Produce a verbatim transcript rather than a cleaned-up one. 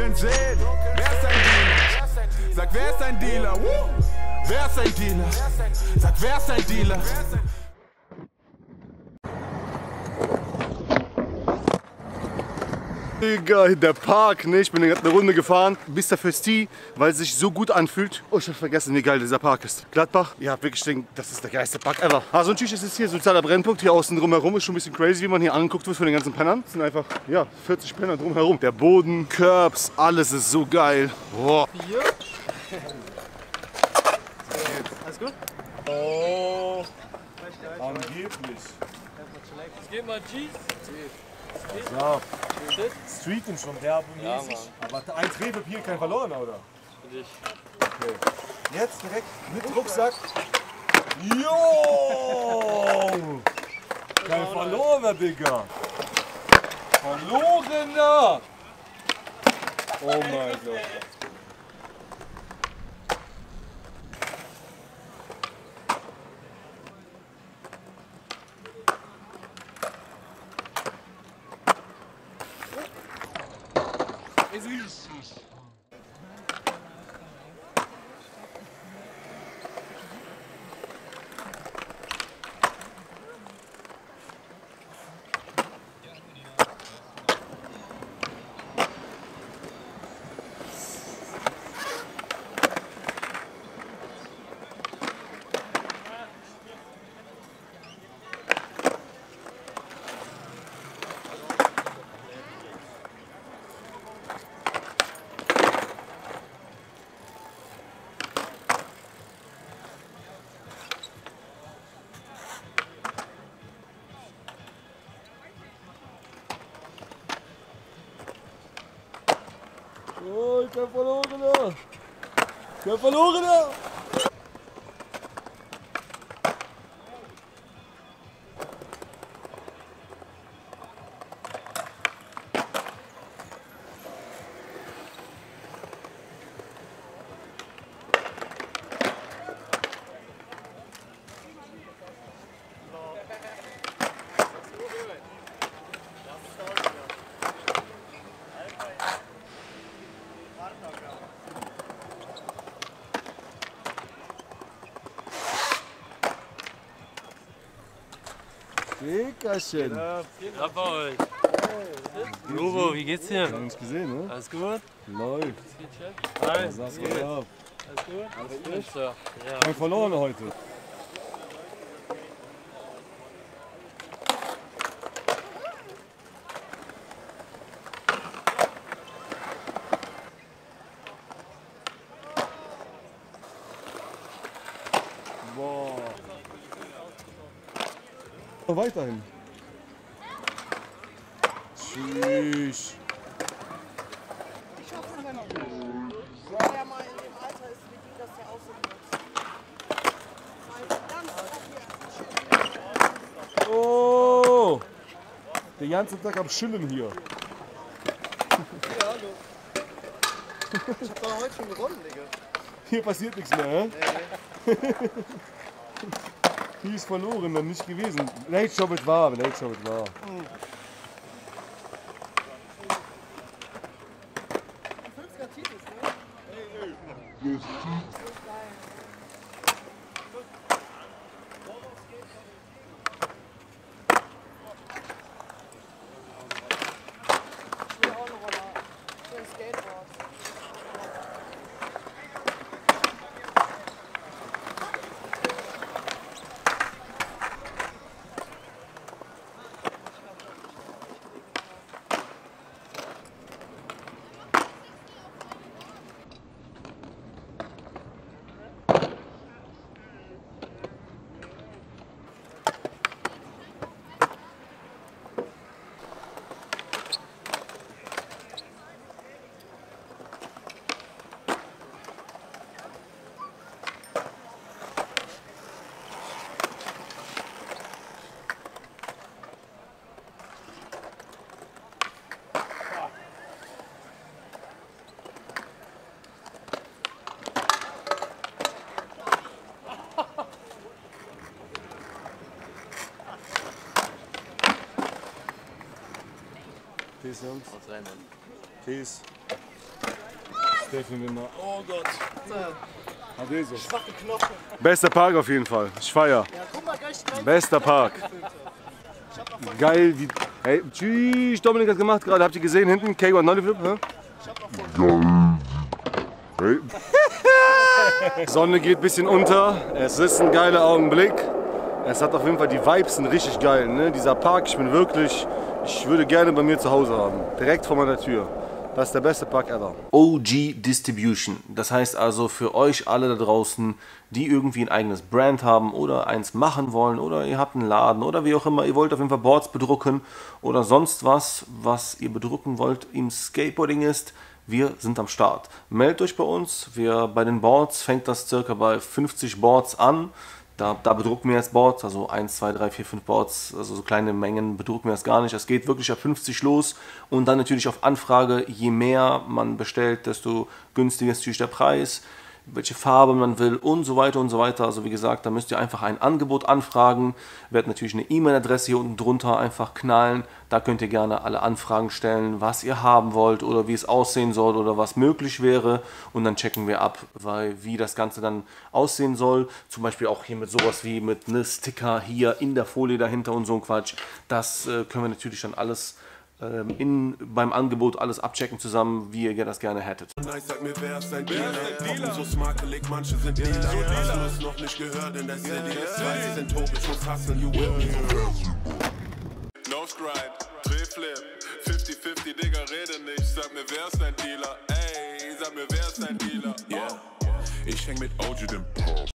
wollen sehen, wer ist ein Dealer? Sag, wer ist ein Dealer? Woo! Wer ist ein Dealer? Sag, wer ist ein Dealer? Digga, der Park, ne? Ich bin gerade eine Runde gefahren bis der Festi, weil es sich so gut anfühlt. Oh, ich hab vergessen, wie geil dieser Park ist. Gladbach, ja, wirklich, denke, das ist der geilste Park ever. Also natürlich ist es hier sozialer Brennpunkt, hier außen drumherum ist schon ein bisschen crazy, wie man hier angeguckt wird von den ganzen Pennern. Es sind einfach, ja, vierzig Penner drumherum. Der Boden, Curbs, alles ist so geil. Boah. Hier. Alles gut? Oh, angeblich. Es geht mal G. Ja, Streeten schon derbenmäßig. Ja, aber ein Drehpapier, kein verlorener, oder? Für dich. Okay. Jetzt direkt mit Rucksack. Jo! Kein verlorener, Digga. Verlorener! Oh mein Gott. Oh, ich hab verloren! Ich hab verloren! Dickerchen. Ja, bei euch. Lobo, wie geht's dir? Wir haben uns gesehen, ne? Alles gut? Läuft. Hi. Was sagst du ab? Alles gut? Alles gut? Ja. Kein verlorener heute. Boah. Noch weiterhin. Tschüss. Ich hoffe, es wäre noch gut. Weil er mal in dem Alter ist, wie die das ja aussehen wird. Oh! Den ganzen Tag am Chillen hier. Ja, hallo. Ich hab doch heute schon gewonnen, Digga. Hier passiert nichts mehr, hä? Nee. Hier ist verloren, dann nicht gewesen. Late Show wird wahr, Late Show wird wahr. Mhm. Du fühlst grad Titus, ne? Nee, nee. Ich will auch eine Roller. Ich will ein Skateboard. Peace, Jungs. Was rein, Mann. Peace. Treffen wir mal. Oh Gott. Adeso. Schwache Knochen. Bester Park auf jeden Fall. Ich feier. Ja, guck mal gleich rein. Bester Park. Geil, wie. Hey, tschüss, Dominik hat gemacht gerade. Habt ihr gesehen hinten? K eins Nollyflip? Hey. Sonne geht ein bisschen unter. Es ist ein geiler Augenblick. Es hat auf jeden Fall, die Vibes sind richtig geil. Ne? Dieser Park, ich bin wirklich. Ich würde gerne bei mir zu Hause haben. Direkt vor meiner Tür. Das ist der beste Park ever. O G Distribution. Das heißt also für euch alle da draußen, die irgendwie ein eigenes Brand haben oder eins machen wollen oder ihr habt einen Laden oder wie auch immer, ihr wollt auf jeden Fall Boards bedrucken oder sonst was, was ihr bedrucken wollt im Skateboarding ist, wir sind am Start. Meldet euch bei uns. Wir, bei den Boards fängt das circa bei fünfzig Boards an. Da, da bedrucken wir jetzt Boards, also eins, zwei, drei, vier, fünf Boards, also so kleine Mengen bedrucken wir das gar nicht. Es geht wirklich ab fünfzig los und dann natürlich auf Anfrage, je mehr man bestellt, desto günstiger ist natürlich der Preis, welche Farbe man will und so weiter und so weiter. Also wie gesagt, da müsst ihr einfach ein Angebot anfragen. Ich werde natürlich eine E-Mail-Adresse hier unten drunter einfach knallen. Da könnt ihr gerne alle Anfragen stellen, was ihr haben wollt oder wie es aussehen soll oder was möglich wäre. Und dann checken wir ab, weil, wie das Ganze dann aussehen soll. Zum Beispiel auch hier mit sowas wie mit ne Sticker hier in der Folie dahinter und so ein Quatsch. Das äh, können wir natürlich dann alles In, beim Angebot alles abchecken zusammen, wie ihr das gerne hättet. Sag mir, wer ist ein Dealer? Dealer? So smakelig, manche sind Dealer. Hast du es noch nicht gehört in der City? Zwei, sie sind tot, ich muss hustlen, you will me. No Stride, Drehflip, fünfzig fünfzig, Digga, rede nicht. Sag mir, wer ist ein Dealer? Ey, sag mir, wer ist ein Dealer? Yeah, ich häng mit O G dem Pop.